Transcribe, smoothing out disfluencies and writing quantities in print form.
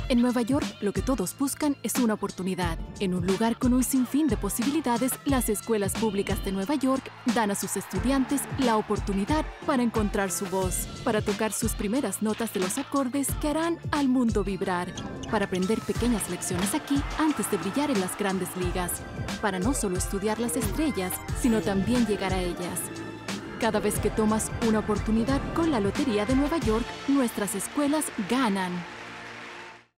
En Nueva York, lo que todos buscan es una oportunidad. En un lugar con un sinfín de posibilidades, las escuelas públicas de Nueva York dan a sus estudiantes la oportunidad para encontrar su voz, para tocar sus primeras notas de los acordes que harán al mundo vibrar, para aprender pequeñas lecciones aquí antes de brillar en las grandes ligas, para no solo estudiar las estrellas, sino también llegar a ellas. Cada vez que tomas una oportunidad con la Lotería de Nueva York, nuestras escuelas ganan.